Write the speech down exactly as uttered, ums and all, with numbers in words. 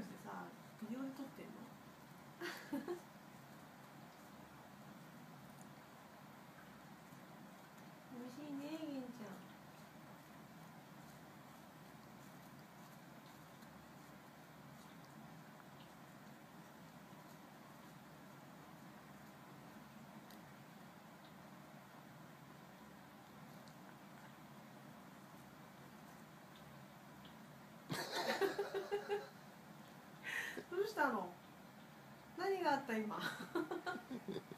してさ、ビデオで撮ってんの？美味しいね、げんちゃん。どうしたの？何があった今？